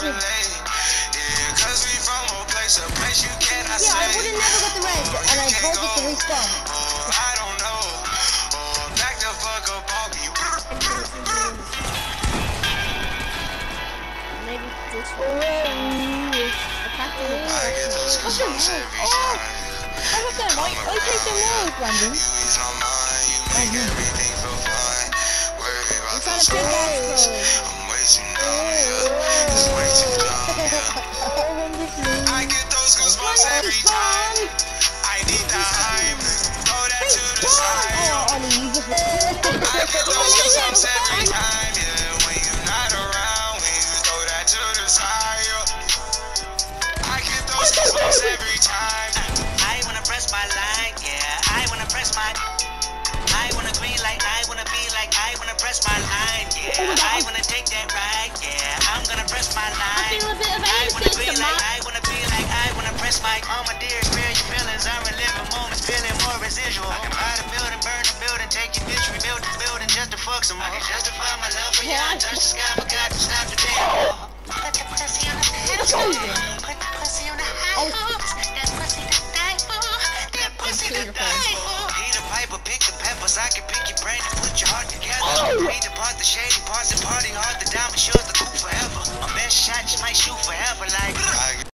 cause we from a place you cannot say. Yeah, I would've never got the red, and I told it to respawn. I don't know. Back the fuck up on me. Maybe this one. I get those goosebumps every time. I take the walls, Brandon. You ease my mind, you make everything feel fine. Worry about those scars. I'm way too numb, yeah. It's way too dumb, yeah. I get those goosebumps every time. I need the hype. Throw that to the side. I get those goosebumps every time, yeah. When you're not around, when you throw that to the side, yeah. I get those goosebumps every time. I wanna press my line, yeah. I wanna press my. I wanna green like I wanna be like I wanna press my line, yeah. I wanna take that ride, yeah. I'm gonna press my line. I wanna be like I wanna be like I wanna press my. Oh my dear, spare your feelings. I'm reliving moments, feeling more residual. I can buy the building, burn the building, take your bitch, rebuild the building just to fuck some more. I can justify my love for you. I touch the sky, forgot to stop the day. Put the pussy on the pedestal. Put the pussy on the high horse. That pussy to die for. That pussy to die for. Eat a pipe or pick the peppers. I can pick your brain and put your heart together. Read apart the shady parts and parts.